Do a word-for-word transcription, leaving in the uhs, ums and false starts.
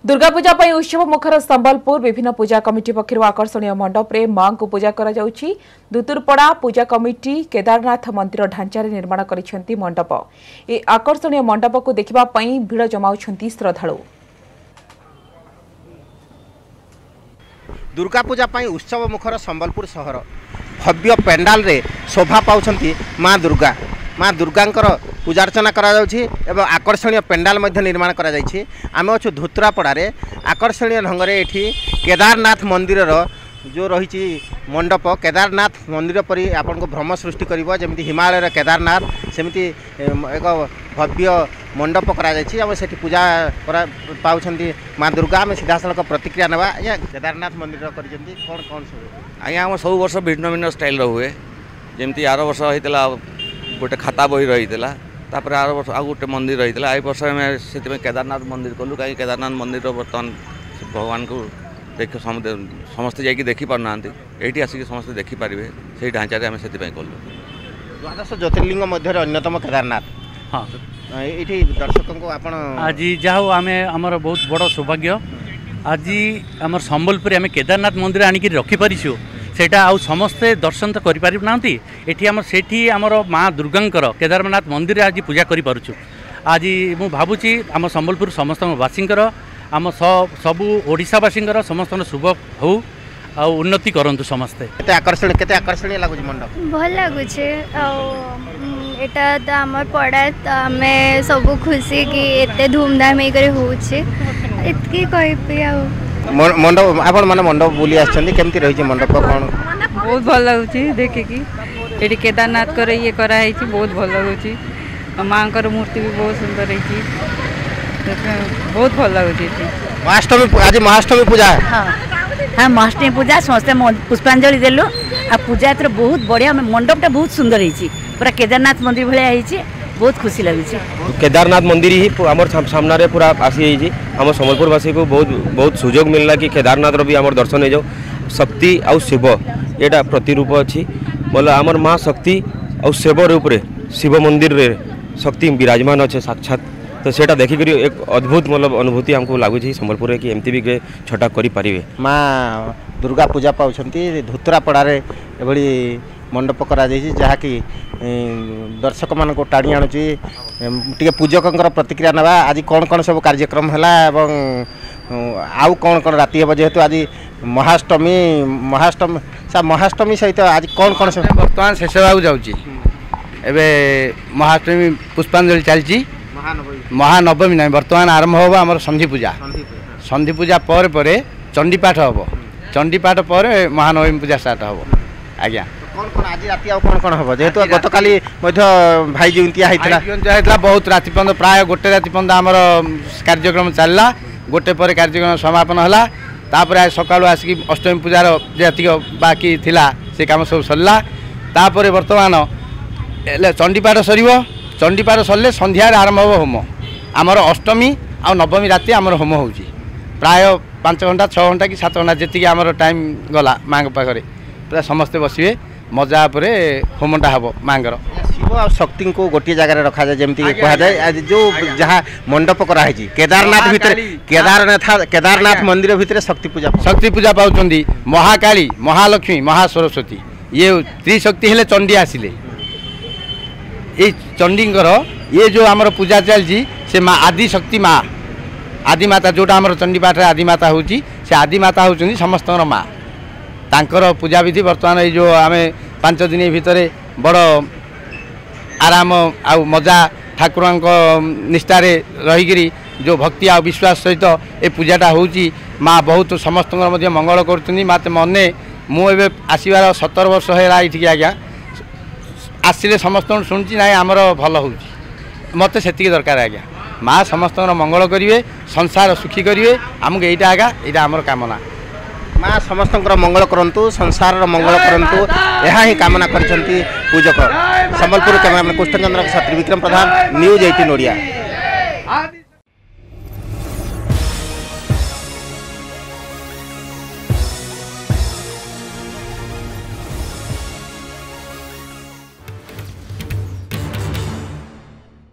दुर्गा पूजा पर उत्सव मुखर संबलपुर विभिन्न पूजा कमिटी पक्षर आकर्षणीय मंडप रे मां को पूजा करा जाउछि। दुतुरपड़ा पूजा कमिटी केदारनाथ मंदिर ढांचारे निर्माण करिसेंती मंडप। ए आकर्षणीय मंडप को देखिबा पई भीड़ जमाउछंती श्रद्धालु। दुर्गा पूजा पर उत्सव मुखर संबलपुर सहर भव्य पेंडाल रे शोभा पाउछंती मां दुर्गा। माँ दुर्गांकर पूजार्चना करा जाउछि एवं आकर्षणीय पेंडाल मध्य निर्माण करा जाइछि। आमे अछु धुतरापड़ारे आकर्षणीय ढंगरे एठी केदारनाथ मंदिर जो रही मंडप केदारनाथ मंदिर परी आपन को भ्रम सृष्टि करिवो जेमिति हिमालय केदारनाथ सेमिति एक भव्य मंडप करा जाइछि। आमे सेठी पूजा करा पाउछंती माँ दुर्गा। आमे सीधा सड़क प्रतिक्रिया नेबा या केदारनाथ मंदिर करिसेंती कोन कोन सब आया हम सब वर्ष भिन्न भिन्न स्टाइल हुए जेमिति आर वर्ष होइतला गोटे खाता बही रही तापर आर वर्ष आ गोटे मंदिर रही आई वर्ष आम से केदारनाथ मंदिर कलु कहीं केदारनाथ मंदिर बर्तमान भगवान को देख समस्ते जाकि देखी पारना ये आसिक समस्ते देखिपारे से ढांचारे आम से कलु। द्वादश ज्योतिर्लिंग मध्य अन्यतम केदारनाथ। हाँ ये दर्शकों को आप आज जहाँ आम आमर बहुत बड़ सौभाग्य आज आम संबलपुर आम केदारनाथ मंदिर आणिक रखिपारिछु सेटा आउ समस्ते दर्शन तो करि पारि नांती। एठी हमर सेठी हमर माँ दुर्गांकर केदारनाथ मंदिर आज पूजा करि पारुछु। आज मु भाबुची आम संबलपुर समस्त वासींकर आम सबु ओडिशावासींकर समस्त शुभ हो आ उन्नति करंतु समस्ते। केते आकर्षण केते आकर्षणीय लागुची मंडप भल लागुची आ एटा त हमर पड़ा त हमें सब खुशी कि एते धूमधाम हे करे होउची एतकी कहबी आ मंडप आपण माने मंडप बुली आछन केमती रही छै मंडप कोन बहुत भल लागुची देखे कि एटी केदारनाथ कर ये करा है बहुत भल लागुची मां कर मूर्ति भी बहुत सुंदर है बहुत भल लागुची। महाअष्टमी आज महाअष्टमी पूजा हां हां महाअष्टमी पूजा समस्त पुष्पांजलि देलो आ पूजा तो बहुत बढ़िया मंडपटा बहुत सुंदर है पूरा केदारनाथ मंदिर भले है बहुत खुशी लगी। केदारनाथ मंदिर ही आम सामने पूरा आसी आम संबलपुरवासी को बहुत बहुत सुजोग मिलला कि केदारनाथ भी आम दर्शन हो जाओ। शक्ति आउ शिव यहाँ प्रतिरूप अच्छी बोले आमर माँ शक्ति आउ शिव रूप शिव मंदिर रे शक्ति विराजमान अच्छे साक्षात तो सेटा देखिक एक अद्भुत मतलब अनुभूति हमको लगुच संबलपुर कि एमती भी छटा करें। माँ दुर्गा पूजा पाँच धुतरापड़े एभली मंडप करा जहाँकि दर्शक मान को टाणी आणुची टे पूजकों प्रतिक्रिया ना आज कौन कौन सब कार्यक्रम है आउ कौन कौन राति हे जेहेतु आज महाअष्टमी महाअष्टमी सा महाअष्टमी सहित आज कौन कौन सब बर्तमान शेष होगा जाऊँगी महाअष्टमी पुष्पांजलि चलती महानवमी ना बर्तमान आरंभ होगा आम संधि पूजा संधि पूजा पर परे चंडीपाठ हम चंडीपाठ पर महानवमी पूजा स्टार्ट हम आज्ञा कौन कौन आज राति आ कौन कौन हम जेहेतु गत काली भाई जीवंतिया होता बहुत राति पर्यंत प्राय गोटे राति पर्यंत आमर कार्यक्रम चलला गोटे पर कार्यक्रम समापन है तापर आज सकाळु आसिक अष्टमी पूजार जी बाकी थिला से काम सब सरला तापर बर्तमान चंडीपाठ सर चंडीपाठ सरले संध्यार आरंभ हो होम आमर अष्टमी आ नवमी राति आमर होम हो प्राय पांच घंटा छः घंटा कि सात घंटा जी आमर टाइम गला माँ पाखे पूरा समस्ते बसवे मजा पर होमटा हम माँगर शिव और शक्ति को गोटे जगह रखा जाए जमी कह जाए जो जहाँ मंडप कराई केदारनाथ भितर केदारनाथ केदारनाथ मंदिर भितर शक्ति पूजा शक्ति पूजा पाँच महाकाली महालक्ष्मी महासरस्वती ये त्रिशक्ति हेले चंडी आसिले ये चंडीकर ये जो आमर पूजा चलती से माँ आदि शक्ति माँ आदिमाता जोटा आमर चंडीपाठ आदिमाता हूँ से आदिमाता होती समस्त माँ तांकर पूजा विधि बर्तमान ये जो आम पांच दिन भितर बड़ आराम आ मजा ठाकुर निष्ठार रहीकि जो भक्ति आ विश्वास सहित ए पूजाटा होची माँ बहुत समस्त मंगल कर मत मने मुझे आसबार सतर वर्ष है ये आज्ञा आसिले समस्त शुणुची ना आमर भल हो मत से दरकार आज्ञा माँ समस्त मंगल करेंगे संसार सुखी करेंगे आमको यहाँ आज्ञा यहाँ आमर कामना माँ समस्त मंगल करंतु संसार मंगल करंतु यह ही कामना करछंती पूजक। संबलपुर कैमरामैन कृष्णचंद्र त्रिविक्रम प्रधान न्यूज अठारह ओडिया।